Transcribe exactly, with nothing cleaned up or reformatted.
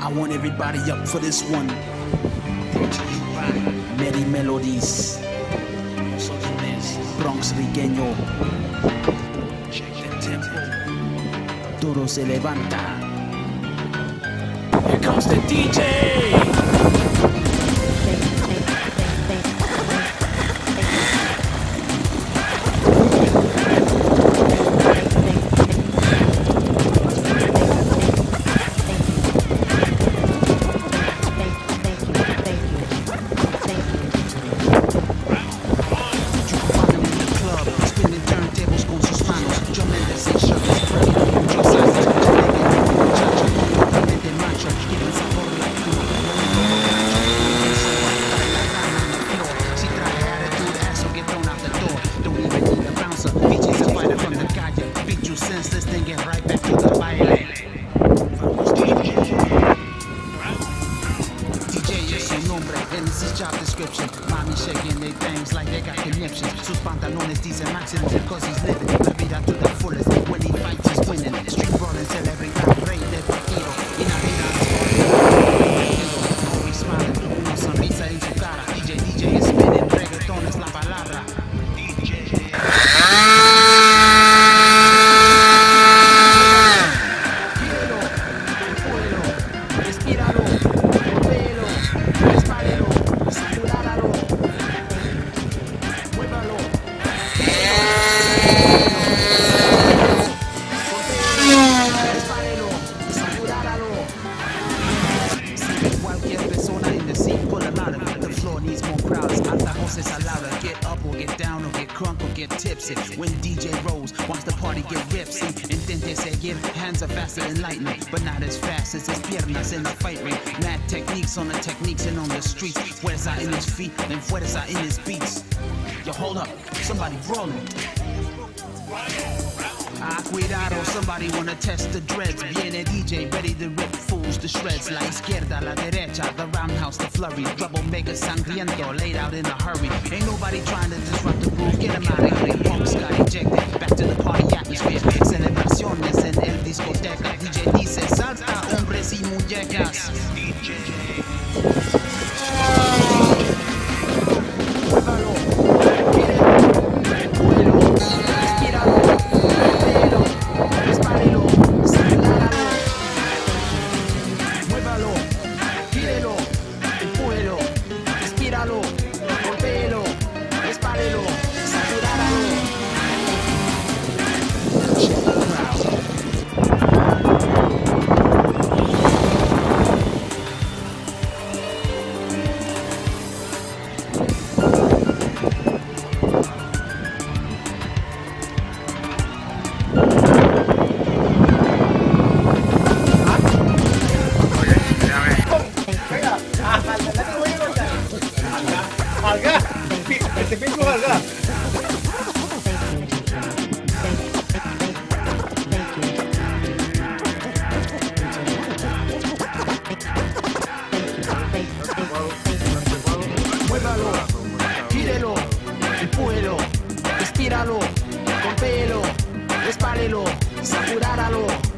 I want everybody up for this one. Merry Melodies, Bronx Rigueño. Todo se levanta. Here comes the D J. This thing get right back to the baile. D J es su nombre en his job description. Mommy shaking their things like they got conniptions. Sus pantalones dicen máximo because he's living la vida to the fullest. When he fights he's winning. Street brawling celebridad, rey del partido. Y Navidad es por el smiling, una sonrisa en su cara. D J, D J is spinning, reggaeton es la palabra. D J. Needs more crowds, altavoces are louder. Get up or get down or get crunk or get tipsy. When D J rolls, watch the party get ripsy. Intente seguir, hands are faster than lightning, but not as fast as his piernas in the fight ring. Mad techniques on the techniques and on the streets. Fuerza in his feet and fuerza in his beats. Yo, hold up, somebody brawling. Ah, cuidado, somebody wanna test the dreads. Viene D J, ready to rip fools to shreds. La izquierda, la derecha, the roundhouse, the flurry. Troublemaker sangriento, laid out in a hurry. Ain't nobody trying to disrupt the groove, get him out of here. Punks got ejected, back to the party atmosphere. Celebraciones en el discoteca. D J dice, salta, hombres y muñecas. D J. Golpéelo, espárelo, saturáralo. Alga, este pincho alga. Muévalo, gírelo, empújelo, estíralo, golpéelo, espárelo, saturáralo.